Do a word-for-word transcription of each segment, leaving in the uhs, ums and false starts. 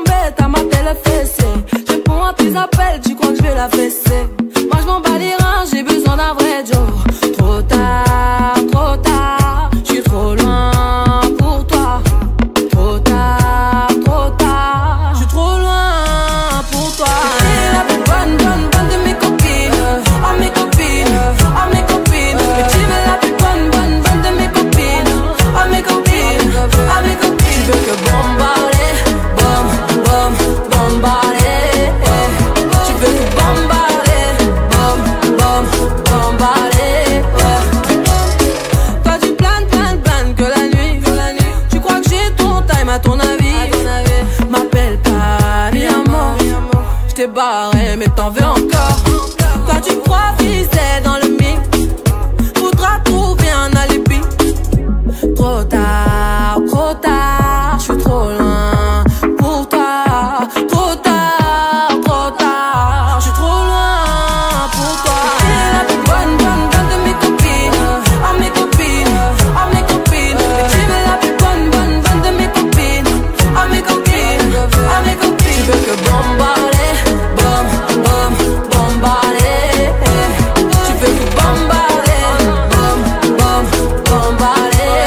m'embêtes à m'appeler le fessé. Je réponds à tes appels, tu crois que je vais la fesser. Moi je m'en bats les reins, j'ai besoin d'un vrai Joe. Trop tard, trop tard, je suis trop loin pour toi. Trop tard, trop tard, je suis trop loin pour toi. T'es la plus bonne, bonne, bonne de mes copines. Oh mes copines, oh mes copines. Mais tu veux la plus bonne, bonne, bonne de mes copines. Oh mes copines, oh mes copines. Tu veux que bombarder, bom, bom, bombarder. Tu veux que bombarder, bom, bom, bombarder. Toi tu planes, planes, planes que la nuit, que la nuit. Tu crois que j'ai ton time à ton avis? M'appelle pas, mi amor. J't'ai barré mais t'en veux encore. Toi tu crois viser dans le mix. Faudra trouver un alibi. Trop tard, trop tard, j'suis trop loin pour toi. Trop tard, trop tard, j'suis trop loin pour toi. T'es la plus bonne, bonne, bonne de mes copines. Oh mes copines, oh mes copines. Et tu veux la plus bonne, bonne, bonne de mes copines. Oh mes copines, oh mes copines. Tu veux que bombarder, bom, bom, bombarder. Tu veux que bombarder, bom, bom, bombarder.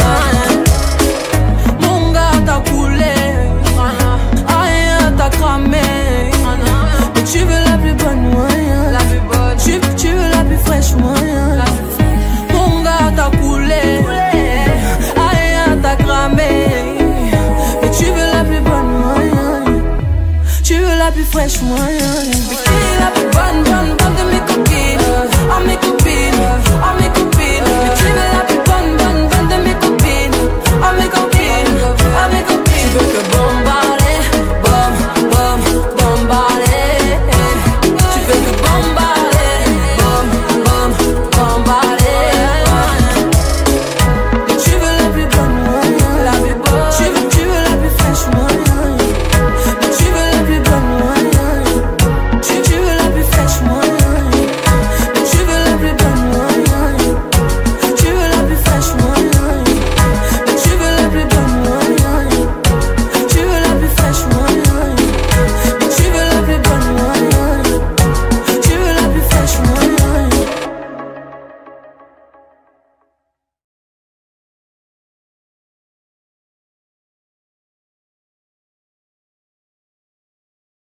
Mon gars t'a coulé, rien t'a cramé. Mais tu veux la plus bonne moyen, tu, tu veux la plus fraîche moyen. Mon gars t'a coulé, rien t'a cramé. Mais tu veux la plus bonne moyen, tu veux la plus fraîche moyen. Mais qui est la plus bonne, bonne, bonne de mes copines? Oh mes copines, oh mes